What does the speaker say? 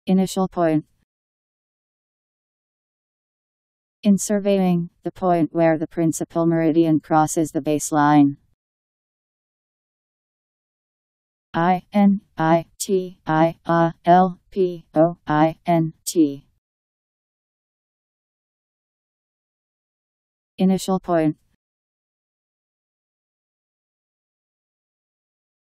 Initial point. In surveying, the point where the principal meridian crosses the baseline. INITIALPOINT. Initial point.